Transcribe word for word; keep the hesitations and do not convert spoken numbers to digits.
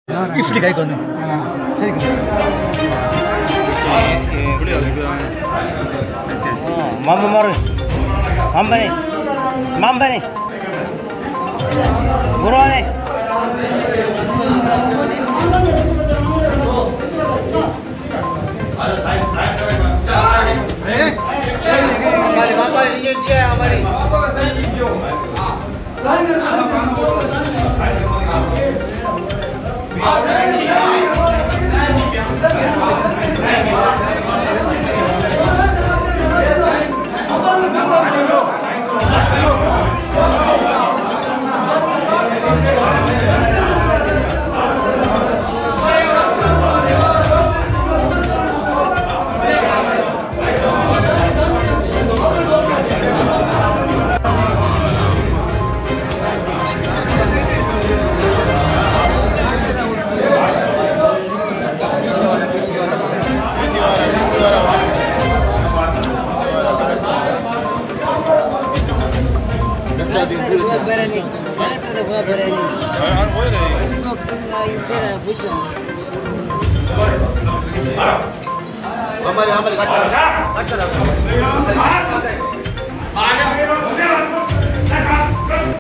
இப்படி கைக்கு வந்து சரி மாம்பு மாறு மாம்பனி மாம்பனி குருவானே हमारी पापा ये ये हमारी berani, mana tu dah berani. Ah, boleh. Tengok tengok itu dah bujuk. हमारे हमारे कच्चा कच्चा